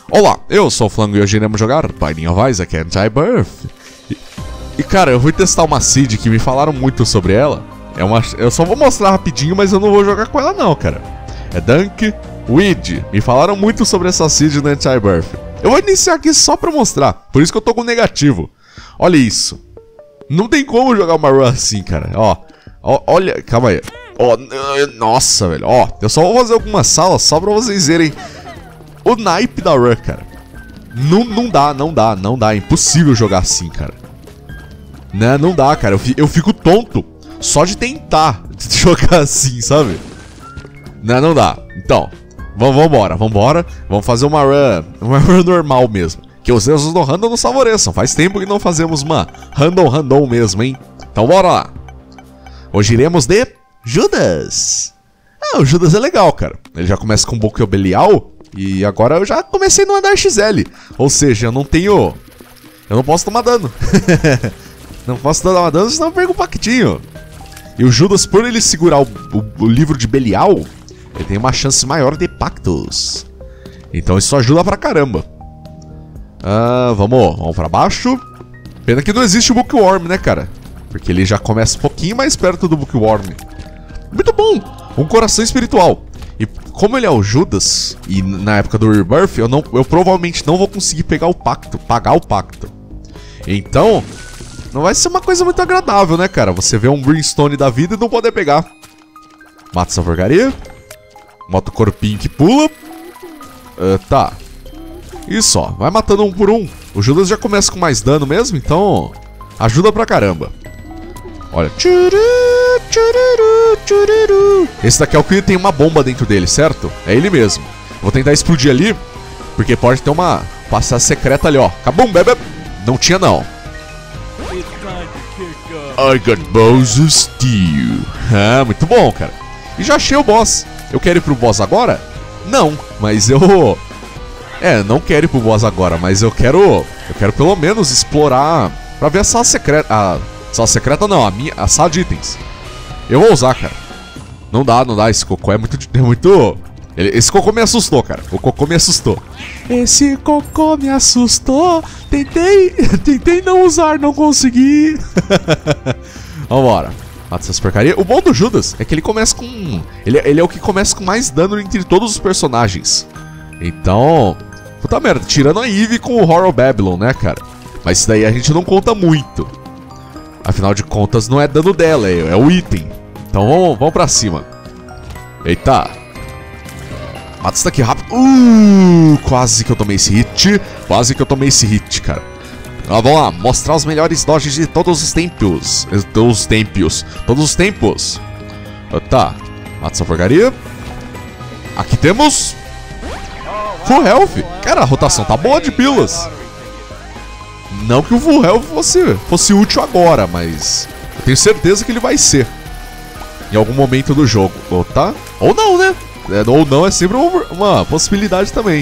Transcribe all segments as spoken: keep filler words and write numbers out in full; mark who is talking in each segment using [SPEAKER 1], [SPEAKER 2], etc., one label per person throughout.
[SPEAKER 1] Olá, eu sou o Flango e hoje iremos jogar Binding of Isaac Anti-Birth. E, e cara, eu fui testar uma seed que me falaram muito sobre ela. É uma, eu só vou mostrar rapidinho, mas eu não vou jogar com ela não, cara. É Dunk Weed. Me falaram muito sobre essa seed no Anti-Birth. Eu vou iniciar aqui só pra mostrar, por isso que eu tô com negativo. Olha isso. Não tem como jogar uma run assim, cara. Ó, ó olha, calma aí. Ó, nossa, velho. Ó, eu só vou fazer algumas salas só pra vocês verem o naipe da run, cara. Não, não dá, não dá, não dá. É impossível jogar assim, cara. Né, não dá, cara. Eu, eu fico tonto só de tentar jogar assim, sabe? Né, não dá. Então, vamos, vambora, vambora. Vamos fazer uma run, uma run normal mesmo. Que os erros do random nos favoreçam. Faz tempo que não fazemos uma random random mesmo, hein? Então bora lá. Hoje iremos de Judas. Ah, o Judas é legal, cara. Ele já começa com um Boku Belial. E agora eu já comecei no andar X L. Ou seja, eu não tenho... Eu não posso tomar dano. Não posso tomar dano, senão eu perco o pactinho. E o Judas, por ele segurar o, o, o livro de Belial, ele tem uma chance maior de pactos. Então isso ajuda pra caramba. Ah, vamos, vamos pra baixo. Pena que não existe o Bookworm, né, cara? Porque ele já começa um pouquinho mais perto do Bookworm. Muito bom! Um coração espiritual. E como ele é o Judas, e na época do Rebirth, eu, não, eu provavelmente não vou conseguir pegar o pacto, pagar o pacto. Então, não vai ser uma coisa muito agradável, né, cara? Você vê um Brimstone da vida e não poder pegar. Mata essa porcaria. Mata o corpinho que pula. Uh, tá. Isso, ó. Vai matando um por um. O Judas já começa com mais dano mesmo, então ajuda pra caramba. Olha. Esse daqui é o que tem uma bomba dentro dele, certo? É ele mesmo. Vou tentar explodir ali, porque pode ter uma passagem secreta ali, ó. Cabum, bebê. Não tinha, não. I got balls of steel. Ah, muito bom, cara. E já achei o boss. Eu quero ir pro boss agora? Não, mas eu... É, não quero ir pro boss agora, mas eu quero... Eu quero pelo menos explorar pra ver a sala secreta. A sala secreta não, a minha... A sala de itens. Eu vou usar, cara. Não dá, não dá. Esse cocô é muito... É muito... Ele, esse cocô me assustou, cara. O cocô me assustou. Esse cocô me assustou. Tentei... Tentei não usar, não consegui. Vambora. Mata essas porcarias. O bom do Judas é que ele começa com... Ele, ele é o que começa com mais dano entre todos os personagens. Então... Puta merda, tirando a Eve com o Horror Babylon, né, cara? Mas isso daí a gente não conta muito. Afinal de contas, não é dano dela, é, é o item. Então vamos, vamos pra cima. Eita. Mata isso daqui rápido. Uh, quase que eu tomei esse hit. Quase que eu tomei esse hit, cara. Ah, vamos lá, mostrar os melhores dodges de todos os tempos. Todos os tempos. Todos os tempos. Ah, tá. Mata essa porcaria. Aqui temos... Full Health. Cara, a rotação tá boa de pilas. Não que o Full Health fosse, fosse útil agora, mas eu tenho certeza que ele vai ser em algum momento do jogo. Ou tá? Ou não, né? É, ou não é sempre uma, uma possibilidade também.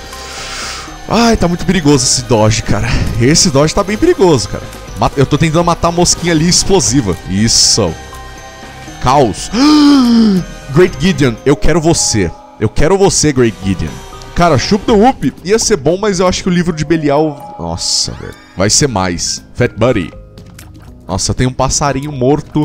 [SPEAKER 1] Ai, tá muito perigoso esse dodge, cara. Esse dodge tá bem perigoso, cara. Eu tô tentando matar a mosquinha ali explosiva. Isso. Caos. Great Gideon, eu quero você. Eu quero você, Great Gideon. Cara, Shoop the Whoop ia ser bom, mas eu acho que o livro de Belial... Nossa, velho. Vai ser mais. Fat Buddy. Nossa, tem um passarinho morto.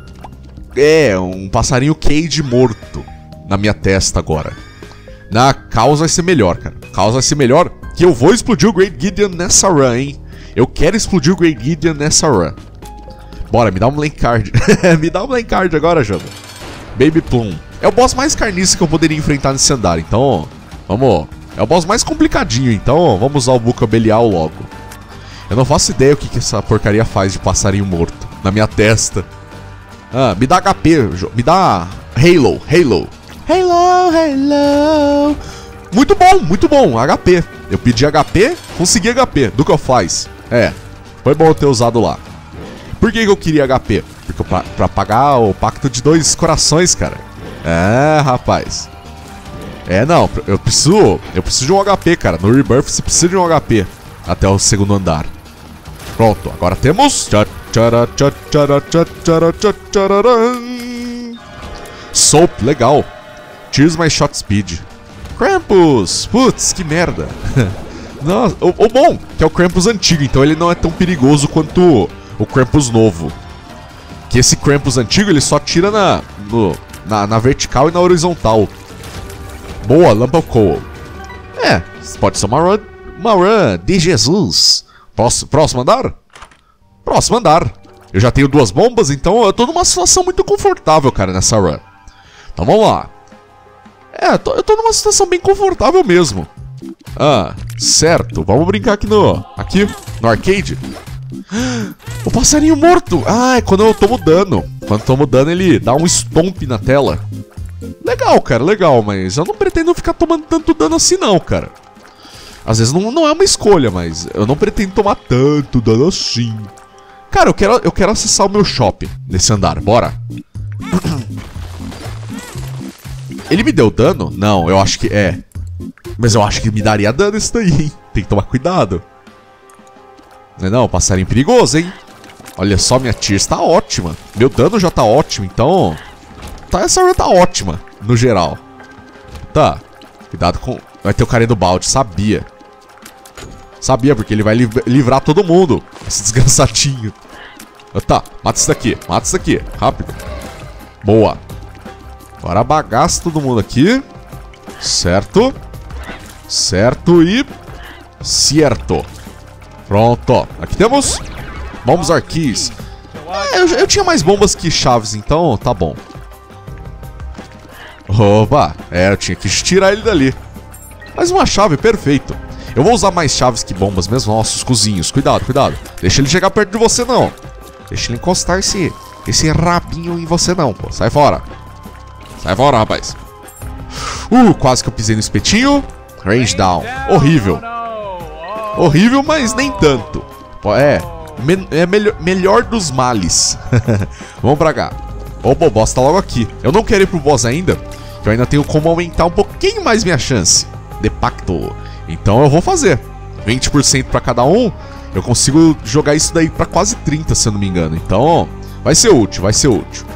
[SPEAKER 1] É, um passarinho Cage morto na minha testa agora. Na Caos vai ser melhor, cara. Caos vai ser melhor, que eu vou explodir o Great Gideon nessa run, hein. Eu quero explodir o Great Gideon nessa run. Bora, me dá um Blank Card. Me dá um Blank Card agora, jogo. Baby Plum. É o boss mais carniça que eu poderia enfrentar nesse andar, então... Vamos, é o boss mais complicadinho, então vamos usar o Boku Belial logo. Eu não faço ideia o que, que essa porcaria faz de passarinho morto na minha testa. Ah, me dá H P, me dá Halo, Halo. Halo, Halo. Muito bom, muito bom, H P. Eu pedi H P, consegui H P, do que eu faz. É, foi bom eu ter usado lá. Por que, que eu queria H P? Porque pra, pra pagar o pacto de dois corações, cara. É, rapaz. É, não, eu preciso, eu preciso de um H P, cara. No Rebirth você precisa de um H P até o segundo andar. Pronto, agora temos... Soap, legal. Cheers my shot speed. Krampus! Putz, que merda. Nossa, o, o bom que é o Krampus antigo, então ele não é tão perigoso quanto o Krampus novo. Que esse Krampus antigo, ele só tira na, no, na, na vertical e na horizontal. Boa, Lamp of Coal. É, pode ser uma run, uma run de Jesus. Próximo, próximo andar? Próximo andar. Eu já tenho duas bombas, então eu tô numa situação muito confortável, cara, nessa run. Então vamos lá. É, eu tô, eu tô numa situação bem confortável mesmo. Ah, certo. Vamos brincar aqui no... Aqui, no arcade. O passarinho morto. Ah, é quando eu tomo dano. Quando eu tomo dano, ele dá um stomp na tela. Legal, cara, legal. Mas eu não pretendo ficar tomando tanto dano assim, não, cara. Às vezes não, não é uma escolha, mas eu não pretendo tomar tanto dano assim. Cara, eu quero, eu quero acessar o meu shopping nesse andar. Bora. Ele me deu dano? Não, eu acho que é. Mas eu acho que me daria dano isso daí, hein? Tem que tomar cuidado. Não é não? Passarinho perigoso, hein? Olha só, minha tier está ótima. Meu dano já tá ótimo, então... Tá, essa run tá ótima, no geral. Tá. Cuidado com... Vai ter o carinha do balde, sabia. Sabia, porque ele vai liv livrar todo mundo. Esse desgraçadinho. Tá, mata isso daqui, mata isso daqui. Rápido. Boa. Agora bagaça todo mundo aqui. Certo. Certo e... Certo. Pronto. Aqui temos... Bombs are keys. É, eu, eu tinha mais bombas que chaves, então tá bom. Opa. É, eu tinha que tirar ele dali. Mais uma chave, perfeito. Eu vou usar mais chaves que bombas mesmo. Nossa, os cozinhos. Cuidado, cuidado. Deixa ele chegar perto de você, não. Deixa ele encostar esse, esse rabinho em você, não, pô. Sai fora. Sai fora, rapaz. Uh, quase que eu pisei no espetinho. Range down. Horrível. Horrível, mas nem tanto. É, me é melhor, melhor dos males. Vamos pra cá. Opa, o boss tá logo aqui. Eu não quero ir pro boss ainda, que eu ainda tenho como aumentar um pouquinho mais minha chance. De pacto. Então eu vou fazer. vinte por cento pra cada um. Eu consigo jogar isso daí pra quase trinta, se eu não me engano. Então, vai ser útil, vai ser útil.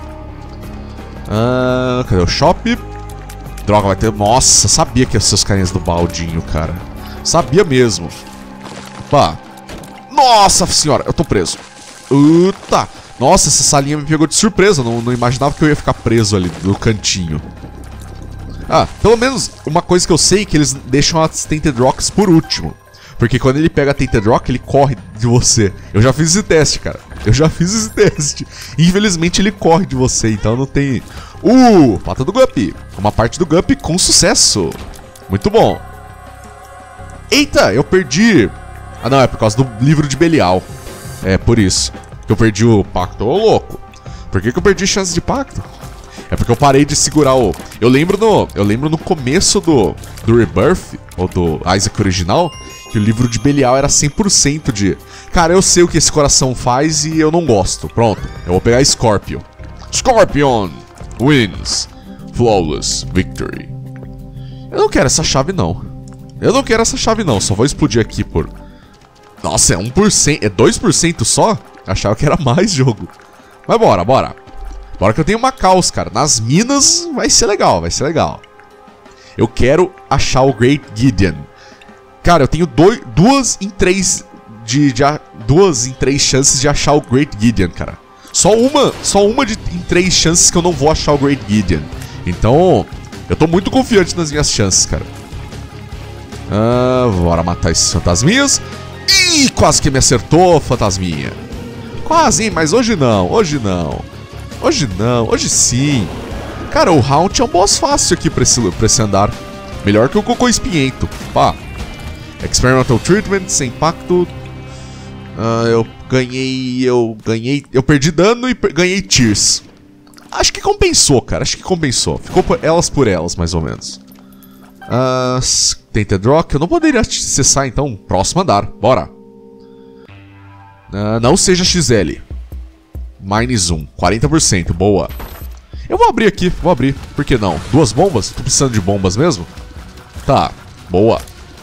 [SPEAKER 1] Ah, cadê o shop? Droga, vai ter... Nossa, sabia que ia ser os carinhas do baldinho, cara. Sabia mesmo. Opa. Nossa senhora, eu tô preso. Uta. Nossa, essa salinha me pegou de surpresa. Não, não imaginava que eu ia ficar preso ali no cantinho. Ah, pelo menos uma coisa que eu sei é que eles deixam as Tainted Rocks por último. Porque quando ele pega a Tainted Rock, ele corre de você. Eu já fiz esse teste, cara. Eu já fiz esse teste. Infelizmente ele corre de você, então não tem... Uh, pata do Guppy. Uma parte do Guppy com sucesso. Muito bom. Eita, eu perdi... Ah não, é por causa do livro de Belial. É, por isso. Que eu perdi o pacto. Ô, louco. Por que que eu perdi chance de pacto? É porque eu parei de segurar o... Eu lembro no, eu lembro no começo do, do Rebirth, ou do Isaac original, que o livro de Belial era cem por cento de... Cara, eu sei o que esse coração faz e eu não gosto. Pronto, eu vou pegar Scorpion. Scorpion wins. Flawless victory. Eu não quero essa chave, não. Eu não quero essa chave, não. Só vou explodir aqui por... Nossa, é um por cento. É dois por cento só? Achava que era mais jogo. Mas bora, bora. Bora que eu tenho uma caos, cara. Nas minas vai ser legal, vai ser legal. Eu quero achar o Great Gideon. Cara, eu tenho dois, duas em três de, de duas em três chances de achar o Great Gideon, cara. Só uma, só uma de, em três chances que eu não vou achar o Great Gideon. Então, eu tô muito confiante nas minhas chances, cara. Ah, bora matar esses fantasminhas. Ih, quase que me acertou, fantasminha. Quase, hein? Mas hoje não, hoje não. Hoje não, hoje sim. Cara, o Haunt é um boss fácil aqui pra esse, pra esse andar. Melhor que o Cocô Espinhento. Pá. Experimental Treatment, sem impacto. Uh, eu ganhei... Eu ganhei... Eu perdi dano e per ganhei Tears. Acho que compensou, cara. Acho que compensou. Ficou por elas por elas, mais ou menos. Uh, Tainted Rock. Eu não poderia acessar, então. Próximo andar. Bora. Uh, não seja X L. Mais um, quarenta por cento, boa. Eu vou abrir aqui, vou abrir, por que não? Duas bombas? Tô precisando de bombas mesmo? Tá, boa.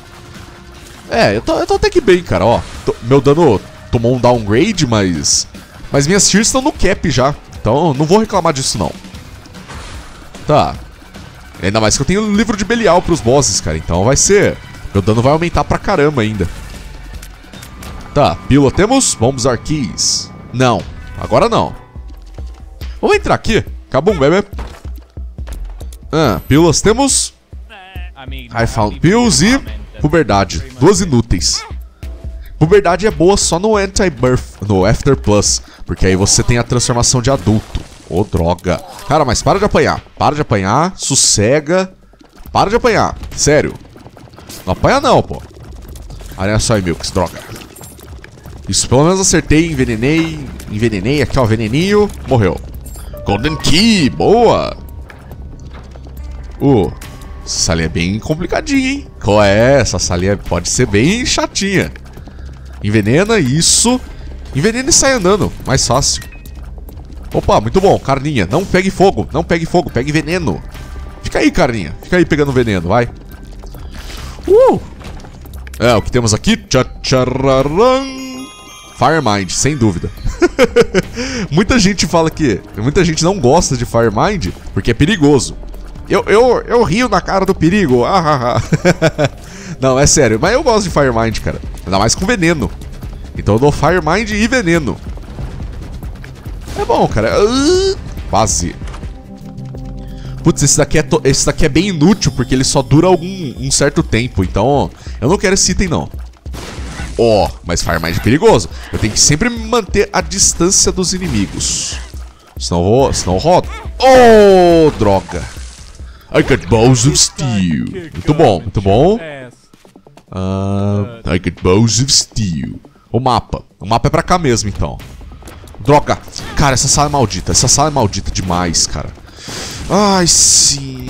[SPEAKER 1] É, eu tô, eu tô até que bem, cara, ó. Tô, meu dano tomou um downgrade, mas... Mas minhas tiers estão no cap já, então não vou reclamar disso não. Tá. Ainda mais que eu tenho o livro de Belial pros bosses, cara. Então vai ser... Meu dano vai aumentar pra caramba ainda. Tá, pílula temos. Vamos usar keys. Não, agora não. Vamos entrar aqui. Cabum, bebê. Ah, pílulas temos. I found pills e puberdade. Duas inúteis. Puberdade é boa só no anti-birth, no After Plus. Porque aí você tem a transformação de adulto. Ô, droga. Cara, mas para de apanhar. Para de apanhar. Sossega. Para de apanhar. Sério. Não apanha não, pô. Aranha Soy Milks, droga. Isso, pelo menos acertei, envenenei. Envenenei, aqui ó, veneninho. Morreu. Golden Key, boa. Uh, essa salinha é bem complicadinha, hein? Qual é? Essa salinha pode ser bem chatinha. Envenena, isso. Envenena e sai andando, mais fácil. Opa, muito bom, carninha. Não pegue fogo, não pegue fogo, pegue veneno. Fica aí, carninha. Fica aí pegando veneno, vai. Uh! É, o que temos aqui? Tchararam. Firemind, sem dúvida. Muita gente fala que... Muita gente não gosta de Firemind porque é perigoso. Eu, eu, eu rio na cara do perigo. Ah, ah, ah. Não, é sério. Mas eu gosto de Firemind, cara. Ainda mais com veneno. Então eu dou Firemind e veneno. É bom, cara. Uh, quase. Putz, esse daqui, é to... esse daqui é bem inútil porque ele só dura algum um certo tempo. Então eu não quero esse item, não. Ó, oh, mas Firemind é perigoso. Eu tenho que sempre me manter a distância dos inimigos. Senão eu vou... Senão eu rodo. Oh, droga. I got Balls of Steel. Muito bom, muito bom. Uh, I got Balls of Steel. O mapa. O mapa é pra cá mesmo, então. Droga. Cara, essa sala é maldita. Essa sala é maldita demais, cara. Ai, sim.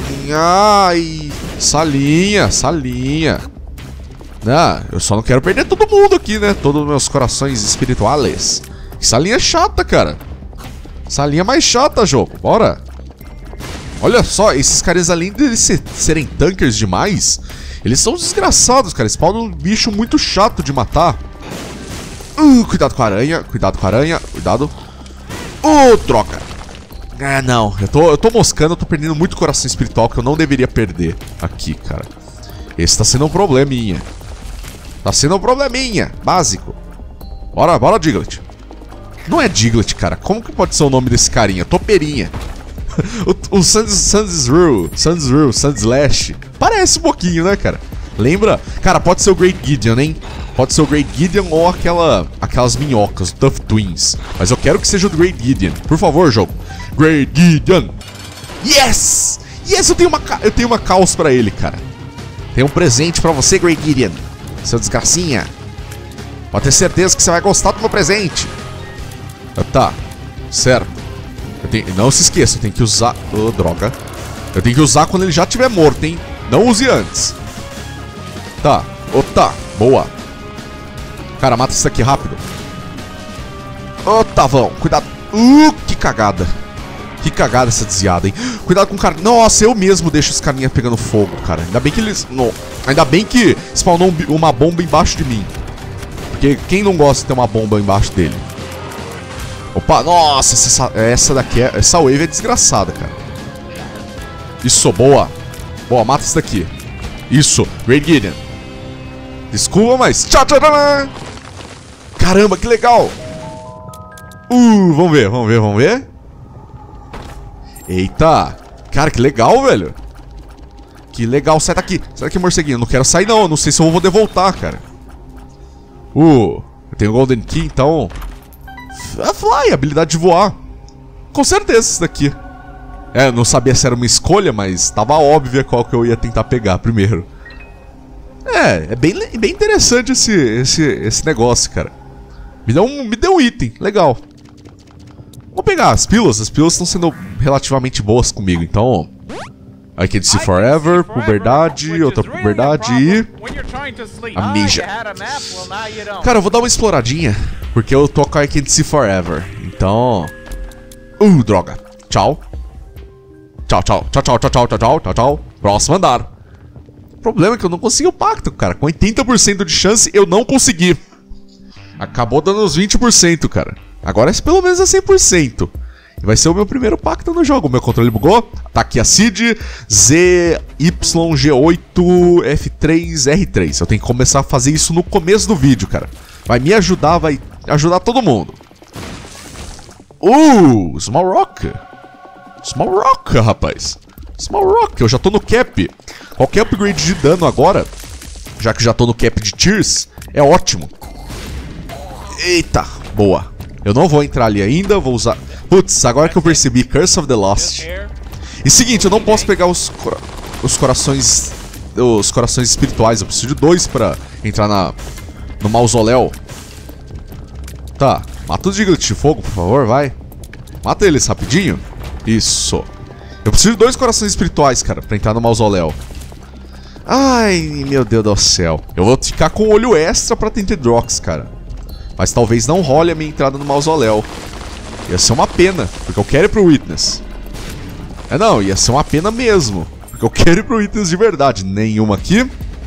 [SPEAKER 1] Ai. Salinha, salinha. Ah, eu só não quero perder todo mundo aqui, né? Todos os meus corações espirituais. Salinha é chata, cara. Salinha mais chata, jogo. Bora. Olha só, esses caras, além de eles ser, serem tankers demais, eles são desgraçados, cara. Spawnam um bicho muito chato de matar. Uh, cuidado com a aranha. Cuidado com a aranha. Cuidado. Uh, droga. Ah, não. Eu tô, eu tô moscando, eu tô perdendo muito coração espiritual que eu não deveria perder aqui, cara. Esse tá sendo um probleminha. Tá sendo um probleminha. Básico. Bora, bora, Diglett. Não é Diglett, cara. Como que pode ser o nome desse carinha? Topeirinha. O, o Sandsru, Sandsru, Sandslash parece um pouquinho, né, cara? Lembra? Cara, pode ser o Great Gideon, hein? Pode ser o Great Gideon ou aquela, aquelas minhocas, Tough Twins. Mas eu quero que seja o Great Gideon. Por favor, jogo. Great Gideon. Yes! Yes, eu tenho uma, eu tenho uma caos pra ele, cara. Tem um presente pra você, Great Gideon. Seu desgracinha. Pode ter certeza que você vai gostar do meu presente. Tá, certo. Eu tenho... Não se esqueça, eu tenho que usar... Oh, droga. Eu tenho que usar quando ele já estiver morto, hein? Não use antes. Tá. Oh, tá. Boa. Cara, mata isso daqui rápido. Ô, oh, Tavão. Cuidado. Uh, que cagada. Que cagada essa desviada, hein? Cuidado com o cara. Nossa, eu mesmo deixo os carinha pegando fogo, cara. Ainda bem que eles... Não. Ainda bem que spawnou uma bomba embaixo de mim. Porque quem não gosta de ter uma bomba embaixo dele? Opa, nossa, essa, essa daqui é... Essa wave é desgraçada, cara. Isso, boa. Boa, mata isso daqui. Isso, Great Gideon. Desculpa, mas... Tchau, tchau, tchau. Caramba, que legal. Uh, vamos ver, vamos ver, vamos ver. Eita. Cara, que legal, velho. Que legal, sai daqui. Sai daqui, morceguinho. Eu não quero sair, não. Eu não sei se eu vou poder voltar, cara. Uh, eu tenho Golden Key, então... Fly, habilidade de voar. Com certeza isso daqui. É, eu não sabia se era uma escolha, mas tava óbvia qual que eu ia tentar pegar primeiro. É, é bem, bem interessante esse, esse, esse negócio, cara. Me deu, um, me deu um item, legal. Vou pegar as pílulas, as pílulas estão sendo relativamente boas comigo, então... I Can See Forever, puberdade, outra puberdade e... Amnesia. Cara, eu vou dar uma exploradinha, porque eu tô com I Can See Forever, então... Uh, droga. Tchau. Tchau, tchau, tchau, tchau, tchau, tchau, tchau, tchau, tchau. Próximo andar. O problema é que eu não consegui o pacto, cara. Com oitenta por cento de chance, eu não consegui. Acabou dando uns vinte por cento, cara. Agora pelo menos é cem por cento. Vai ser o meu primeiro pacto no jogo. O meu controle bugou. Tá aqui a Cid Z Y G oito F três R três. Eu tenho que começar a fazer isso no começo do vídeo, cara. Vai me ajudar, vai ajudar todo mundo. Uh, Small Rock. Small Rock, rapaz. Small Rock, eu já tô no cap. Qualquer upgrade de dano agora, já que já tô no cap de tiers, é ótimo. Eita, boa. Eu não vou entrar ali ainda, vou usar... Putz, agora que eu percebi, Curse of the Lost. E seguinte, eu não posso pegar os, cora... os corações... Os corações espirituais, eu preciso de dois pra entrar na... no mausoléu. Tá, mata os Diglett de fogo, por favor, vai. Mata eles rapidinho. Isso. Eu preciso de dois corações espirituais, cara, pra entrar no mausoléu. Ai, meu Deus do céu. Eu vou ficar com olho extra pra Tentedrox, cara. Mas talvez não role a minha entrada no mausoléu. Ia ser uma pena, porque eu quero ir pro Witness. É não, ia ser uma pena mesmo, porque eu quero ir pro Witness de verdade. Nenhuma aqui.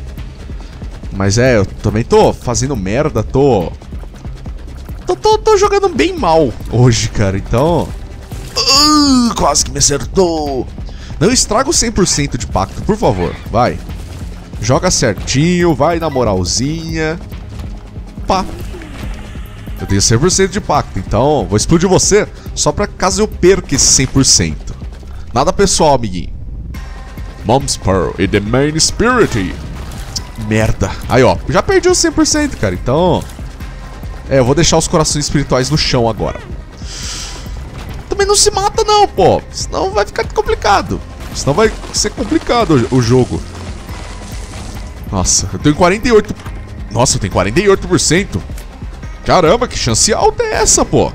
[SPEAKER 1] Mas é, eu também tô fazendo merda, tô... Tô, tô, tô jogando bem mal hoje, cara, então... Uh, quase que me acertou. Não estraga o cem por cento de pacto, por favor, vai. Joga certinho, vai na moralzinha. Pá. Eu tenho cem por cento de pacto, então vou explodir você só pra caso eu perca esse cem por cento. Nada pessoal, amiguinho. Mom's Pearl e The Main Spirit. Merda. Aí, ó, já perdi o cem por cento, cara, então... É, eu vou deixar os corações espirituais no chão agora. Também não se mata não, pô. Senão vai ficar complicado. Senão vai ser complicado o jogo. Nossa, eu tenho quarenta e oito... Nossa, eu tenho quarenta e oito por cento. Caramba, que chance alta é essa, pô?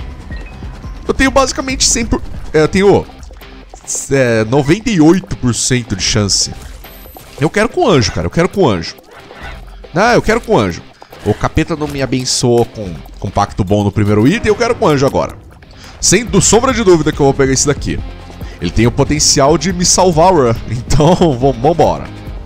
[SPEAKER 1] Eu tenho basicamente cem por cento... É, eu tenho... É, noventa e oito por cento de chance. Eu quero com anjo, cara. Eu quero com anjo. Ah, eu quero com anjo. O capeta não me abençoou com, com pacto bom no primeiro item. Eu quero com anjo agora. Sem do sombra de dúvida que eu vou pegar esse daqui. Ele tem o potencial de me salvar, então vambora.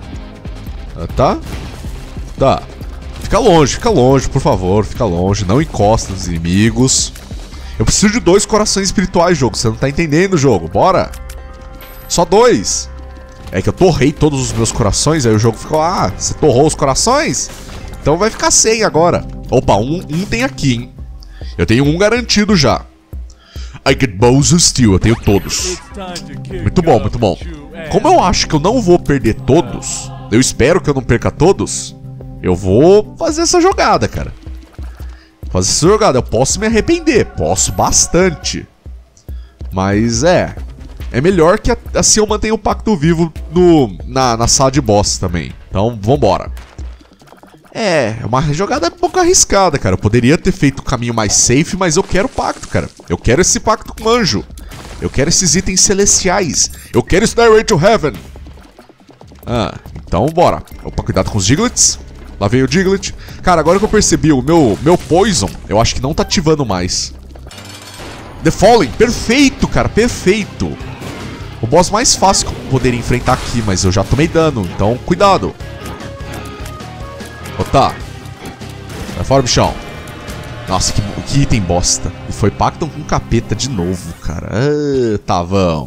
[SPEAKER 1] Tá? Tá. Fica longe, fica longe, por favor. Fica longe, não encosta nos inimigos. Eu preciso de dois corações espirituais, jogo. Você não tá entendendo o jogo, bora. Só dois. É que eu torrei todos os meus corações. Aí o jogo ficou, ah, você torrou os corações? Então vai ficar sem agora. Opa, um, um tem aqui, hein. Eu tenho um garantido já. I get Bows of Steel, eu tenho todos. Muito bom, muito bom. Como eu acho que eu não vou perder todos, eu espero que eu não perca todos, eu vou fazer essa jogada, cara. Fazer essa jogada, eu posso me arrepender, posso bastante. Mas é, é melhor que assim eu mantenha o pacto vivo no, na, na sala de boss também. Então, vambora. É, é uma jogada um pouco arriscada, cara. Eu poderia ter feito o caminho mais safe, mas eu quero o pacto, cara. Eu quero esse pacto com anjo. Eu quero esses itens celestiais. Eu quero Stairway to Heaven. Ah, então bora. Opa, cuidado com os Diglets. Lá veio o Diglett. Cara, agora que eu percebi, o meu, meu Poison, eu acho que não tá ativando mais. The Fallen, perfeito, cara, perfeito. O boss mais fácil que eu poderia enfrentar aqui, mas eu já tomei dano, então cuidado. Tá. Vai fora, bichão. Nossa, que, que item bosta. E foi pacto com capeta de novo, cara. Ah, tá, vamos.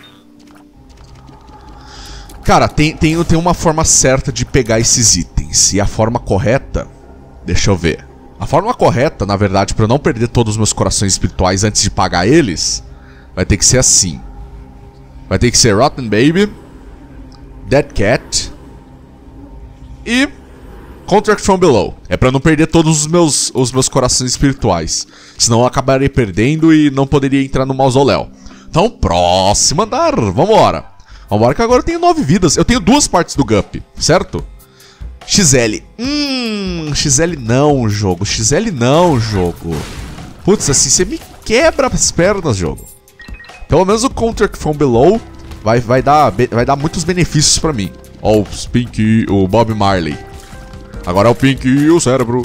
[SPEAKER 1] Cara, tem, tem, tem uma forma certa de pegar esses itens. E a forma correta... Deixa eu ver. A forma correta, na verdade, pra eu não perder todos os meus corações espirituais antes de pagar eles, vai ter que ser assim. Vai ter que ser Rotten Baby, Dead Cat e... Contract from Below. É pra não perder todos os meus, os meus corações espirituais. Senão eu acabaria perdendo e não poderia entrar no mausoléu. Então, próximo andar. Vambora. Vambora que agora eu tenho nove vidas. Eu tenho duas partes do Gup, certo? X L. Hum, X L não, jogo. X L não, jogo. Putz, assim você me quebra as pernas, jogo. Pelo menos o Contract from Below vai, vai, dar, vai dar muitos benefícios pra mim. Ó, o Spinky, o Bob Marley. Agora é o Pink e o cérebro.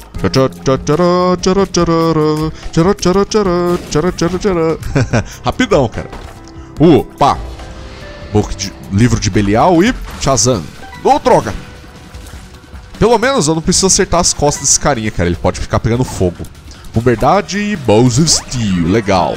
[SPEAKER 1] Rapidão, cara. Uh, pá. Book de, livro de Belial e Shazam. Ô, oh, droga. Pelo menos eu não preciso acertar as costas desse carinha, cara. Ele pode ficar pegando fogo. Puberdade e Bowser Steel. Legal.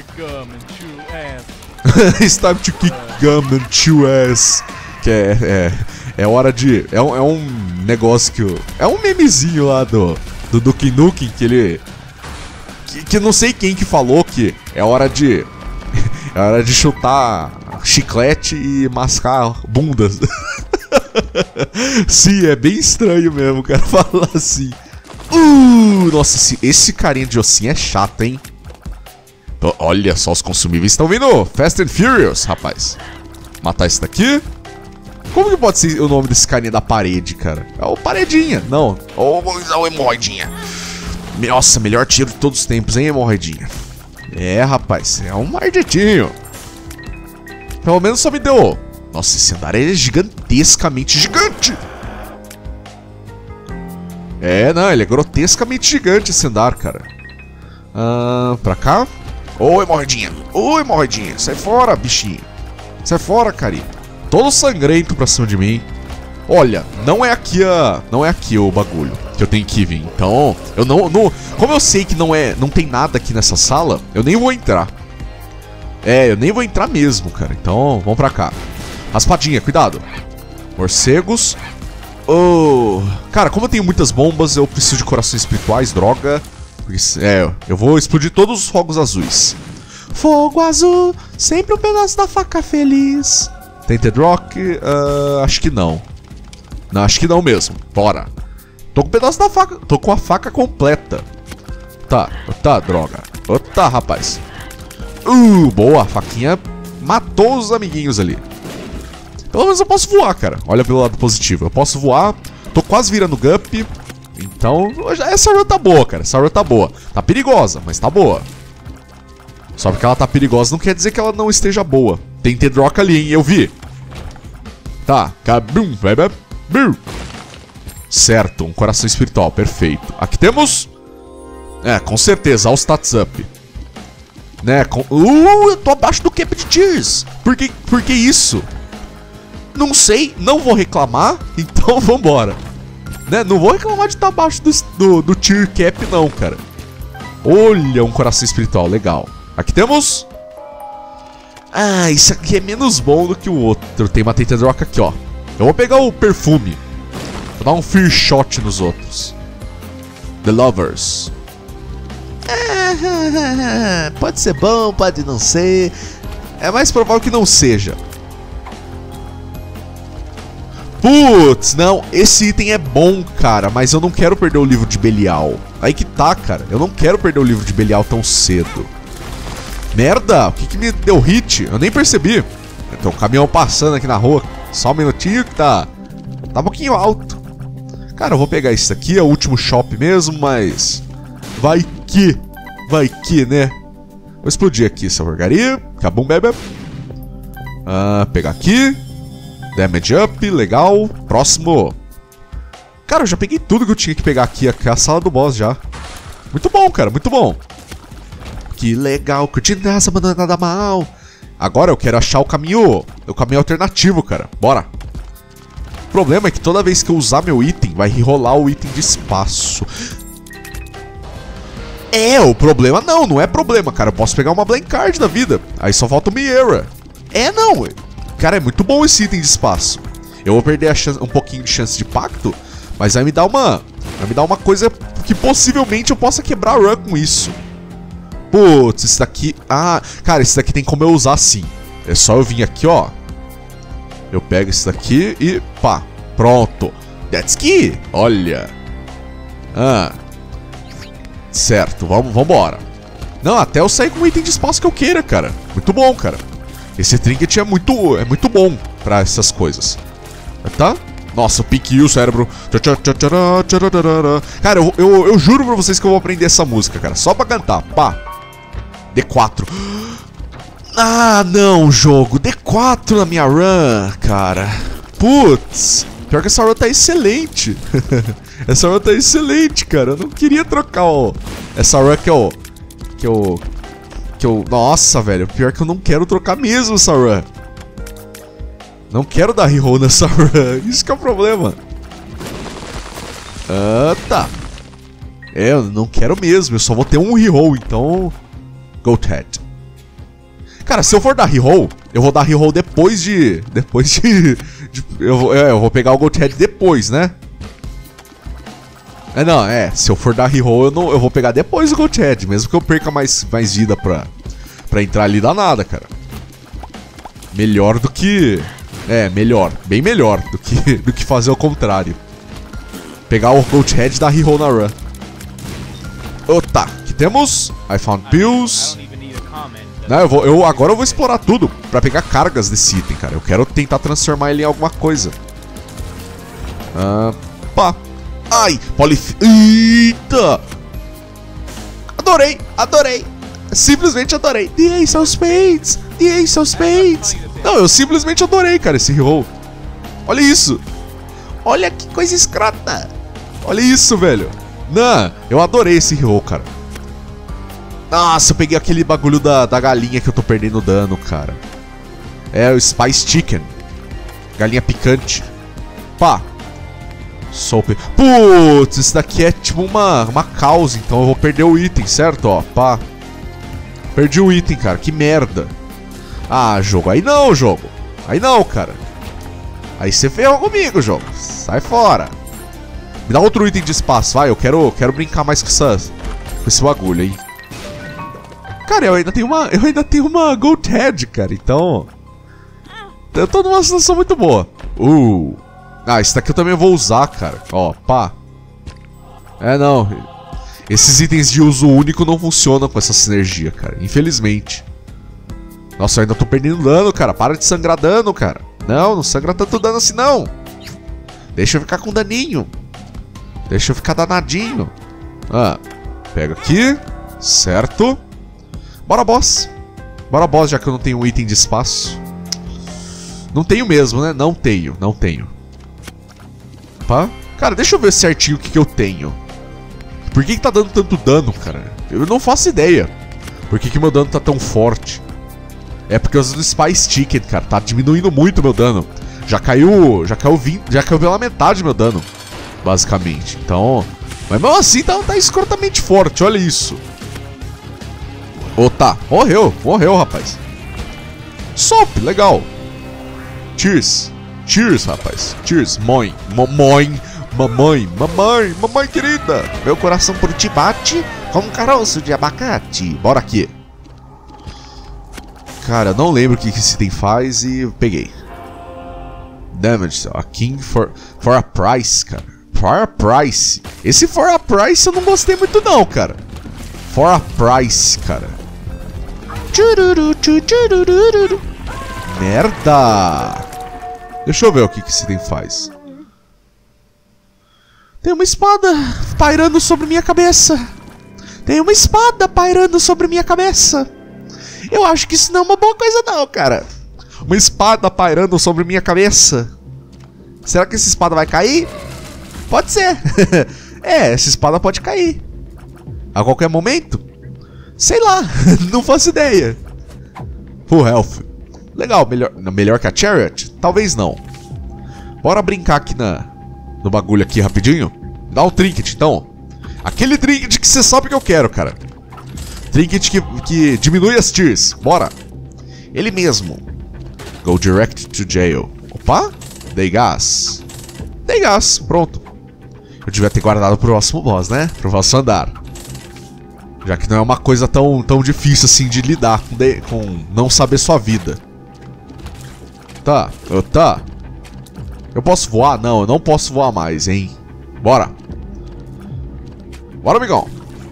[SPEAKER 1] It's time to kick gum and chew ass. Que é, é, é hora de... É um, é um negócio que... Eu, é um memezinho lá do, do Duke Nukem que ele... Que, que não sei quem que falou que é hora de... É hora de chutar chiclete e mascar bundas. Sim, é bem estranho mesmo, cara, falar assim. Uh, nossa, esse, esse carinha de ossinho é chato, hein? Olha só, os consumíveis estão vindo. Fast and Furious, rapaz. Matar esse daqui. Como que pode ser o nome desse carinha da parede, cara? É o Paredinha. Não. Ou oh, o Hemorroidinha. Nossa, melhor tiro de todos os tempos, hein, Hemorroidinha? É, rapaz. É um marditinho. Pelo menos só me deu... Nossa, esse andar é gigantescamente gigante. É, não, ele é grotescamente gigante esse andar, cara. Ah, pra cá. Oi, Hemorroidinha. Oi, Hemorroidinha. Sai fora, bichinho. Sai fora, carinha. Todo sangrento pra cima de mim. Olha, não é aqui a... Não é aqui o bagulho que eu tenho que vir. Então, eu não... não como eu sei que não é... Não tem nada aqui nessa sala, eu nem vou entrar. É, eu nem vou entrar mesmo, cara. Então, vamos pra cá. Raspadinha, cuidado. Morcegos. Oh. Cara, como eu tenho muitas bombas, eu preciso de corações espirituais, droga. É, eu vou explodir todos os fogos azuis. Fogo azul, sempre um pedaço da faca feliz. Tainted Rock? Uh, acho que não. Não, acho que não mesmo. Bora. Tô com um pedaço da faca. Tô com a faca completa. Tá, tá, droga. Oh, tá, rapaz. Uh, boa, a faquinha matou os amiguinhos ali. Pelo menos eu posso voar, cara. Olha pelo lado positivo. Eu posso voar. Tô quase virando Gup. Então, essa run tá boa, cara. Essa run tá boa. Tá perigosa, mas tá boa. Só porque ela tá perigosa não quer dizer que ela não esteja boa. Tem T-Drock ali, hein? Eu vi. Tá. Cabum, bebê. Certo, um coração espiritual. Perfeito. Aqui temos... É, com certeza. All stats up. Né? Com... Uh, eu tô abaixo do cap de tears. Por que, por que isso? Não sei. Não vou reclamar. Então, vambora. Né? Não vou reclamar de estar abaixo do, do, do tier cap, não, cara. Olha, um coração espiritual. Legal. Aqui temos... Ah, isso aqui é menos bom do que o outro. Tem uma Tainted Rock aqui, ó. Eu vou pegar o perfume. Vou dar um fear shot nos outros. The Lovers. Ah, pode ser bom, pode não ser. É mais provável que não seja. Putz, não. Esse item é bom, cara. Mas eu não quero perder o livro de Belial. Aí que tá, cara. Eu não quero perder o livro de Belial tão cedo. Merda, o que que me deu hit? Eu nem percebi. Tem um caminhão passando aqui na rua. Só um minutinho que tá... Tá um pouquinho alto. Cara, eu vou pegar isso aqui. É o último shop mesmo, mas... Vai que... Vai que, né? Vou explodir aqui essa porcaria. Cabum, bebê. Ah, pegar aqui. Damage up, legal. Próximo. Cara, eu já peguei tudo que eu tinha que pegar aqui. Aqui é a sala do boss já. Muito bom, cara, muito bom. Que legal, curtindo essa, mandando nada mal. Agora eu quero achar o caminho, o caminho alternativo, cara. Bora. O problema é que toda vez que eu usar meu item, vai rolar o item de espaço. É, o problema não, não é problema, cara. Eu posso pegar uma blank card da vida. Aí só falta o Miera. É, não. Cara, é muito bom esse item de espaço. Eu vou perder a chance, um pouquinho de chance de pacto, mas vai me dar uma... Vai me dar uma coisa que possivelmente eu possa quebrar a run com isso. Putz, esse daqui... Ah, cara, esse daqui tem como eu usar sim. É só eu vir aqui, ó. Eu pego esse daqui e pá, pronto. That's key. Olha. Ah. Certo, vamos, vambora. Não, até eu sair com o item de espaço que eu queira, cara. Muito bom, cara. Esse trinket é muito, é muito bom pra essas coisas. Tá? Nossa, pique o cérebro. Cara, eu, eu, eu juro pra vocês que eu vou aprender essa música, cara. Só pra cantar. Pá. D quatro. Ah, não, jogo. D quatro na minha run, cara. Putz. Pior que essa run tá excelente. Essa run tá excelente, cara. Eu não queria trocar, ó. Essa run que eu... Que eu... Que eu... Nossa, velho. Pior que eu não quero trocar mesmo essa run. Não quero dar reroll nessa run. Isso que é o problema. Ah, tá. É, eu não quero mesmo. Eu só vou ter um reroll, então... Goathead. Cara, se eu for dar reroll, eu vou dar reroll depois de... Depois de... de eu, vou, é, eu vou pegar o Goathead depois, né? É, não, é. Se eu for dar reroll, eu, não, eu vou pegar depois o Goathead. Mesmo que eu perca mais, mais vida pra, pra entrar ali, dá nada, cara. Melhor do que... É, melhor. Bem melhor do que, do que fazer o contrário. Pegar o Goathead e dar reroll na run. Oh, tá. Aqui temos... I found pills... Não, eu vou, eu, agora eu vou explorar tudo pra pegar cargas desse item, cara. Eu quero tentar transformar ele em alguma coisa. Ah, pá. Ai, polif... Eita! Adorei, adorei. Simplesmente adorei. The Ace of Spades, The Ace of Spades. Não, eu simplesmente adorei, cara, esse reroll. Olha isso. Olha que coisa escrota. Olha isso, velho. Não, eu adorei esse reroll, cara. Nossa, eu peguei aquele bagulho da, da galinha que eu tô perdendo dano, cara. É o Spice Chicken. Galinha picante. Pá. Soap. Putz, isso daqui é tipo uma, uma causa, então eu vou perder o item, certo? Ó, pá. Perdi o item, cara. Que merda. Ah, jogo. Aí não, jogo. Aí não, cara. Aí você ferrou comigo, jogo. Sai fora. Me dá outro item de espaço, vai. Eu quero, quero brincar mais com, essas, com esse bagulho aí. Cara, eu ainda tenho uma, eu ainda tenho uma Goathead, cara, então... Eu tô numa situação muito boa. Uh. Ah, esse daqui eu também vou usar, cara. Ó, pá. É, não. Esses itens de uso único não funcionam com essa sinergia, cara. Infelizmente. Nossa, eu ainda tô perdendo dano, cara. Para de sangrar dano, cara. Não, não sangra tanto dano assim, não. Deixa eu ficar com daninho. Deixa eu ficar danadinho. Ah, pega aqui. Certo. Bora, boss. Bora, boss, já que eu não tenho um item de espaço. Não tenho mesmo, né? Não tenho, não tenho. Pá. Cara, deixa eu ver certinho o que, que eu tenho. Por que, que tá dando tanto dano, cara? Eu não faço ideia. Por que, que meu dano tá tão forte? É porque eu uso do Spice Chicken, cara. Tá diminuindo muito o meu dano. Já caiu. Já caiu vinte. Já caiu pela metade do meu dano. Basicamente. Então. Mas mesmo assim tá, tá escrotamente forte. Olha isso. Oh, tá. Morreu. Morreu, rapaz. Soap. Legal. Cheers. Cheers, rapaz. Cheers. Mãe. Mamãe. Mamãe. Mamãe. Mamãe querida. Meu coração por ti bate como um caroço de abacate. Bora aqui. Cara, não lembro o que esse item faz e peguei. Damage. A King for, for a price, cara. For a price. Esse for a price eu não gostei muito não, cara. For a price, cara. Merda. Deixa eu ver o que esse item faz. Tem uma espada pairando sobre minha cabeça. Tem uma espada pairando sobre minha cabeça. Eu acho que isso não é uma boa coisa não, cara. Uma espada pairando sobre minha cabeça. Será que essa espada vai cair? Pode ser. É, essa espada pode cair. A qualquer momento? Sei lá, não faço ideia. Full health. Legal, melhor, melhor que a Chariot? Talvez não. Bora brincar aqui na, no bagulho aqui rapidinho. Dá um trinket então. Aquele trinket que você sabe que eu quero, cara. Trinket que, que diminui as tears. Bora. Ele mesmo. Go direct to jail. Opa. Dei gás. Dei gás. Pronto. Eu devia ter guardado pro próximo boss, né? Pro próximo andar. Já que não é uma coisa tão, tão difícil assim de lidar com, de, com não saber sua vida. Tá. Eu, tá. Eu posso voar? Não, eu não posso voar mais, hein? Bora. Bora, amigão.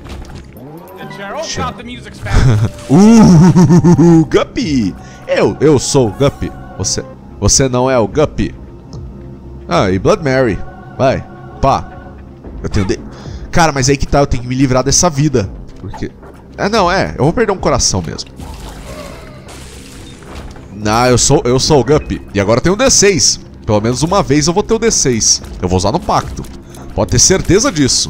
[SPEAKER 1] uh, Guppy. Eu, eu sou o Guppy. Você, você não é o Guppy. Ah, e Blood Mary. Vai. Pá. Eu tenho de... Cara, mas aí que tá, eu tenho que me livrar dessa vida. Porque... É, não, é. Eu vou perder um coração mesmo. Não, eu sou, eu sou o Guppy. E agora eu tenho o D seis. Pelo menos uma vez eu vou ter o D seis. Eu vou usar no pacto. Pode ter certeza disso.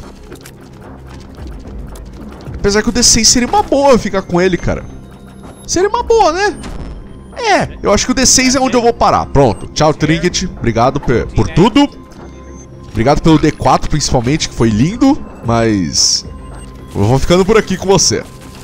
[SPEAKER 1] Apesar que o D seis seria uma boa ficar com ele, cara. Seria uma boa, né? É, eu acho que o D seis é onde eu vou parar. Pronto. Tchau, Trinket. Obrigado por tudo. Obrigado pelo D quatro, principalmente, que foi lindo. Mas eu vou ficando por aqui com você.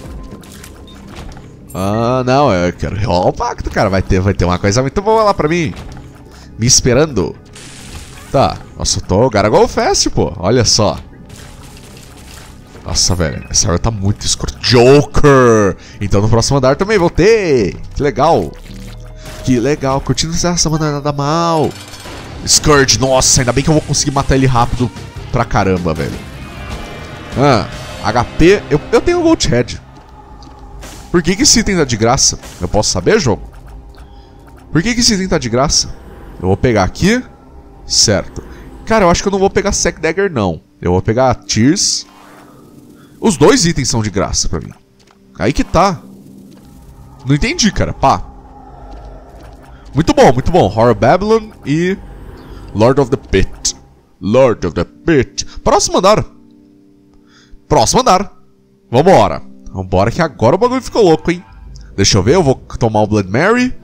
[SPEAKER 1] Ah, não, eu quero rolar o pacto, cara. Vai ter, vai ter uma coisa muito boa lá pra mim. Me esperando. Tá, nossa, eu tô Garagol Fest, pô. Olha só. Nossa, velho, essa área tá muito escura. Joker! Então no próximo andar também vou ter. Que legal. Que legal, curtindo essa não é nada mal. Scourge, nossa, ainda bem que eu vou conseguir matar ele rápido pra caramba, velho. Ah, H P, eu, eu tenho Gold Head. Por que que esse item tá de graça? Eu posso saber, jogo? Por que que esse item tá de graça? Eu vou pegar aqui. Certo. Cara, eu acho que eu não vou pegar Sack Dagger, não. Eu vou pegar Tears. Os dois itens são de graça pra mim. Aí que tá. Não entendi, cara. Pá. Muito bom, muito bom. Horror Babylon e Lord of the Pit. Lord of the Pit. Próximo andar. Próximo andar. Vambora. Vambora que agora o bagulho ficou louco, hein. Deixa eu ver, eu vou tomar o Blood Mary.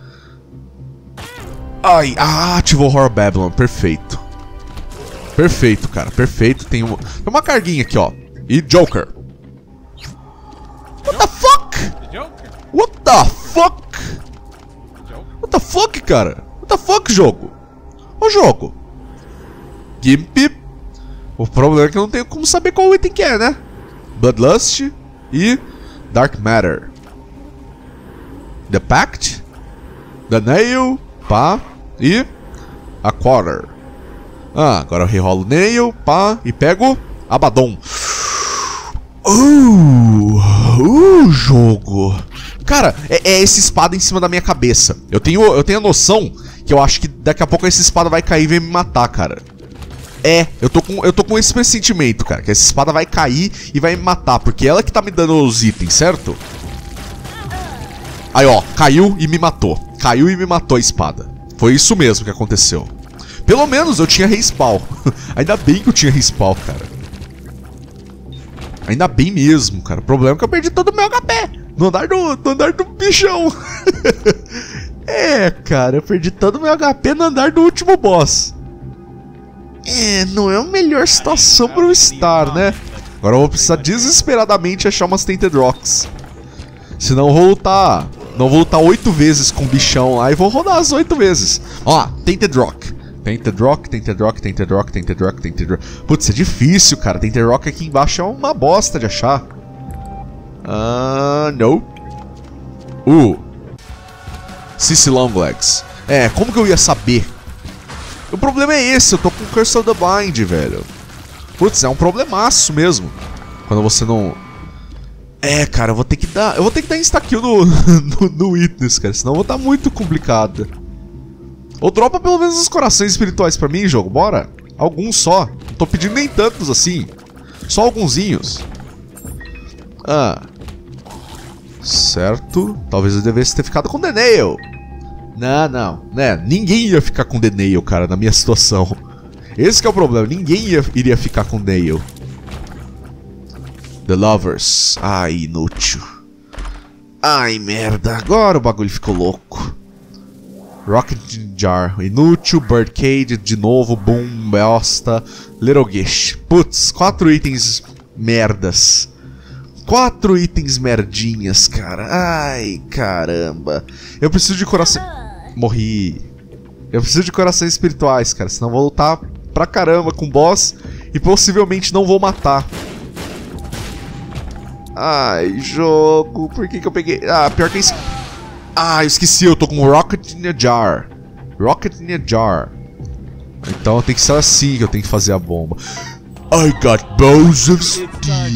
[SPEAKER 1] Ai, ah, ativou Horror Babylon. Perfeito. Perfeito, cara. Perfeito. Tem uma, tem uma carguinha aqui, ó. E Joker. What the fuck? What the fuck? What the fuck, cara? What the fuck, jogo? Ô, jogo. Gimp. O problema é que eu não tenho como saber qual item que é, né? Bloodlust e Dark Matter. The Pact. The Nail. Pá. E a Quarter. Ah, agora eu rerolo o Nail. Pá. E pego Abaddon. Uh, uh, jogo. Cara, é, é essa espada em cima da minha cabeça. Eu tenho, eu tenho a noção que eu acho que daqui a pouco essa espada vai cair e vai me matar, cara. É, eu tô com, eu tô com esse pressentimento, cara, que essa espada vai cair e vai me matar, porque ela que tá me dando os itens, certo? Aí, ó, caiu e me matou. Caiu e me matou a espada. Foi isso mesmo que aconteceu. Pelo menos eu tinha respawn. Ainda bem que eu tinha respawn, cara. Ainda bem mesmo, cara. O problema é que eu perdi todo o meu H P. No andar do, no andar do bichão. É, cara, eu perdi todo o meu H P no andar do último boss. É, não é a melhor situação para eu estar, né? Agora eu vou precisar desesperadamente achar umas Tainted Rocks. Senão eu vou lutar. Não vou lutar oito vezes com o bichão lá e vou rodar as oito vezes. Ó, Tainted Rock. Tainted Rock, Tainted Rock, Tainted Rock, Tainted Rock, Tainted Rock. Putz, é difícil, cara. Tainted Rock aqui embaixo é uma bosta de achar. Ah, uh, não. Uh. Sissy Longlegs. É, como que eu ia saber? O problema é esse, eu tô com Curse of the Blind, velho. Putz, é um problemaço mesmo. Quando você não... É, cara, eu vou ter que dar... Eu vou ter que dar insta-kill no, no, no Witness, cara. Senão eu vou estar muito complicado. Ou dropa pelo menos os corações espirituais pra mim, jogo, bora? Alguns só. Não tô pedindo nem tantos assim. Só algunzinhos. Ah. Certo. Talvez eu devesse ter ficado com The Nail. Não, não. Né? Ninguém ia ficar com The Nail, cara, na minha situação. Esse que é o problema. Ninguém ia, iria ficar com Nail. The Lovers. Ai, inútil. Ai, merda. Agora o bagulho ficou louco. Rocket Jar, inútil, Birdcage, de novo, Boom, bosta, Little Gish. Putz, quatro itens merdas. Quatro itens merdinhas, cara. Ai, caramba. Eu preciso de coração... Morri. Eu preciso de corações espirituais, cara, senão eu vou lutar pra caramba com o boss e possivelmente não vou matar. Ai, jogo, por que que eu peguei... Ah, pior que isso... Ah, eu esqueci, eu tô com Rocket in a Jar. Rocket in a Jar. Então tem que ser assim que eu tenho que fazer a bomba. I got Bows of Steel.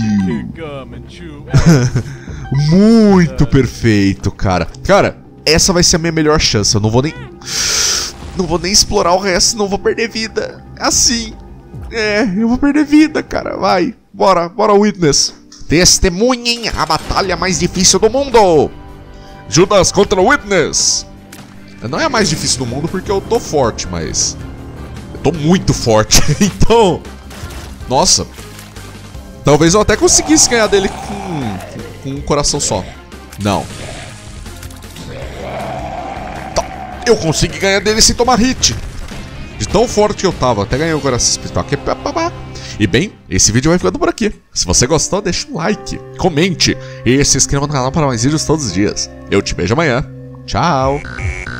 [SPEAKER 1] Muito perfeito, cara. Cara, essa vai ser a minha melhor chance. Eu não vou nem... Não vou nem explorar o resto, senão eu vou perder vida. Assim. É, eu vou perder vida, cara. Vai, bora, bora, Witness. Testemunhem a batalha mais difícil do mundo. Judas contra o Witness. Não é a mais difícil do mundo porque eu tô forte, mas... Eu tô muito forte, então... Nossa. Talvez eu até conseguisse ganhar dele com... Com um coração só. Não. Tá. Eu consegui ganhar dele sem tomar hit. De tão forte que eu tava. Até ganhei o coração espiritual. E bem, esse vídeo vai ficando por aqui. Se você gostou, deixa um like, comente e se inscreva no canal para mais vídeos todos os dias. Eu te vejo amanhã. Tchau!